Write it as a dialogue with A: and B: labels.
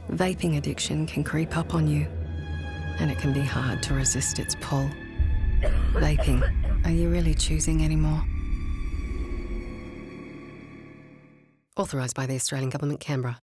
A: Vaping addiction can creep up on you, and it can be hard to resist its pull. Vaping, are you really choosing anymore? Authorised by the Australian Government, Canberra.